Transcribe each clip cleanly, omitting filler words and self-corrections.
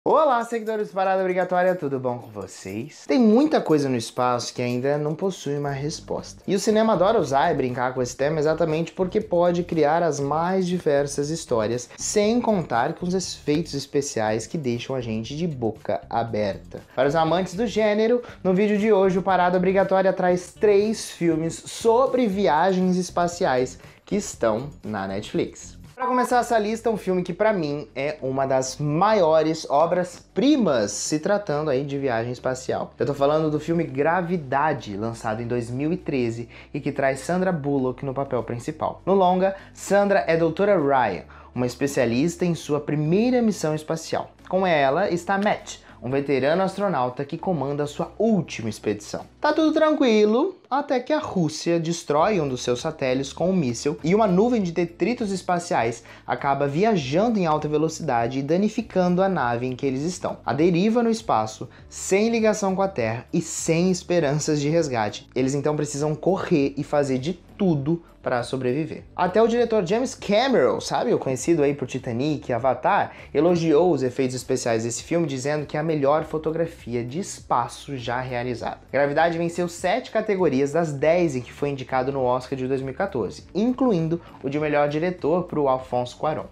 Olá, seguidores do Parada Obrigatória, tudo bom com vocês? Tem muita coisa no espaço que ainda não possui uma resposta. E o cinema adora usar e brincar com esse tema exatamente porque pode criar as mais diversas histórias, sem contar com os efeitos especiais que deixam a gente de boca aberta. Para os amantes do gênero, no vídeo de hoje o Parada Obrigatória traz 3 filmes sobre viagens espaciais que estão na Netflix. Para começar essa lista, um filme que para mim é uma das maiores obras-primas se tratando aí de viagem espacial. Eu tô falando do filme Gravidade, lançado em 2013 e que traz Sandra Bullock no papel principal. No longa, Sandra é Doutora Ryan, uma especialista em sua primeira missão espacial. Com ela está Matt, um veterano astronauta que comanda a sua última expedição. Tá tudo tranquilo, até que a Rússia destrói um dos seus satélites com um míssil e uma nuvem de detritos espaciais acaba viajando em alta velocidade e danificando a nave em que eles estão. A deriva no espaço, sem ligação com a Terra e sem esperanças de resgate. Eles então precisam correr e fazer de tudo para sobreviver. Até o diretor James Cameron, sabe, o conhecido aí por Titanic e Avatar, elogiou os efeitos especiais desse filme, dizendo que é a melhor fotografia de espaço já realizada. Gravidade venceu 7 categorias das 10 em que foi indicado no Oscar de 2014, incluindo o de melhor diretor para o Alfonso Cuarón.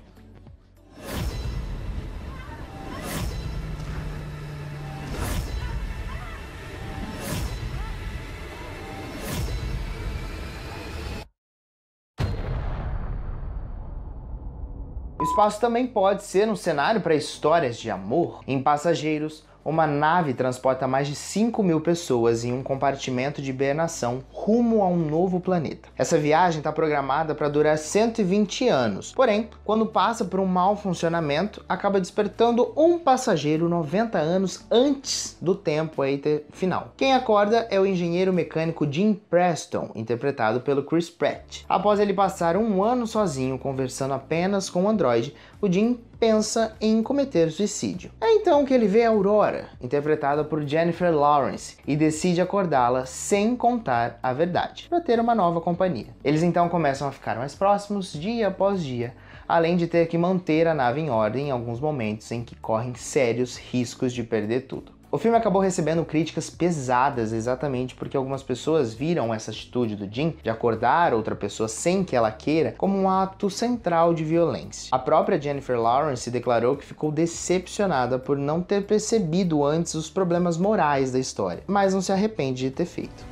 O espaço também pode ser um cenário para histórias de amor. Em Passageiros, uma nave transporta mais de 5.000 pessoas em um compartimento de hibernação rumo a um novo planeta. Essa viagem está programada para durar 120 anos, porém, quando passa por um mau funcionamento, acaba despertando um passageiro 90 anos antes do tempo aí final. Quem acorda é o engenheiro mecânico Jim Preston, interpretado pelo Chris Pratt. Após ele passar um ano sozinho conversando apenas com o androide, o Jim pensa em cometer suicídio. É então que ele vê a Aurora, interpretada por Jennifer Lawrence, e decide acordá-la sem contar a verdade, para ter uma nova companhia. Eles então começam a ficar mais próximos dia após dia, além de ter que manter a nave em ordem em alguns momentos em que correm sérios riscos de perder tudo. O filme acabou recebendo críticas pesadas exatamente porque algumas pessoas viram essa atitude do Jim de acordar outra pessoa sem que ela queira como um ato central de violência. A própria Jennifer Lawrence declarou que ficou decepcionada por não ter percebido antes os problemas morais da história, mas não se arrepende de ter feito.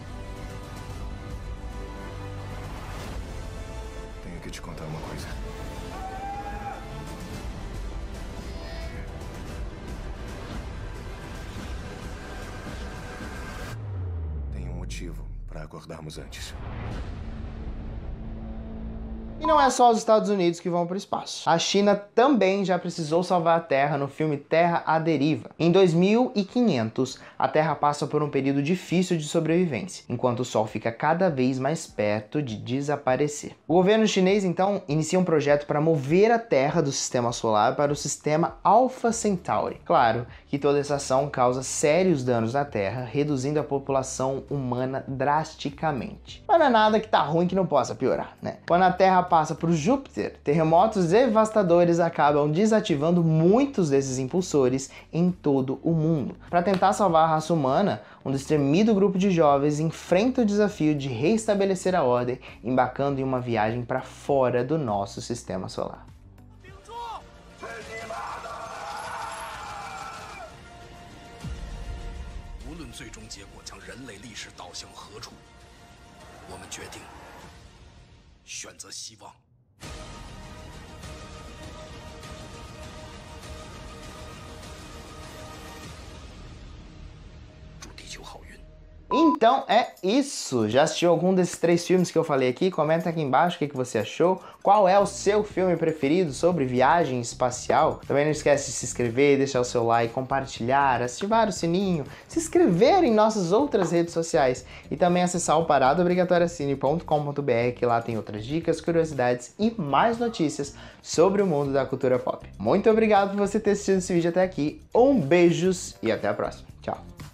Tenho que te contar uma coisa. Para acordarmos antes. E não é só os Estados Unidos que vão para o espaço. A China também já precisou salvar a Terra no filme Terra à Deriva. Em 2500, a Terra passa por um período difícil de sobrevivência, enquanto o Sol fica cada vez mais perto de desaparecer. O governo chinês, então, inicia um projeto para mover a Terra do Sistema Solar para o sistema Alpha Centauri. Claro que toda essa ação causa sérios danos na Terra, reduzindo a população humana drasticamente. Mas não é nada que tá ruim que não possa piorar, né? Quando a Terra passa por Júpiter, terremotos devastadores acabam desativando muitos desses impulsores em todo o mundo. Para tentar salvar a raça humana, um destemido grupo de jovens enfrenta o desafio de reestabelecer a ordem, embarcando em uma viagem para fora do nosso sistema solar. Então é isso! Já assistiu algum desses 3 filmes que eu falei aqui? Comenta aqui embaixo o que você achou. Qual é o seu filme preferido sobre viagem espacial? Também não esquece de se inscrever, deixar o seu like, compartilhar, ativar o sininho, se inscrever em nossas outras redes sociais e também acessar o paradaobrigatoriacine.com.br, que lá tem outras dicas, curiosidades e mais notícias sobre o mundo da cultura pop. Muito obrigado por você ter assistido esse vídeo até aqui. Beijos e até a próxima. Tchau!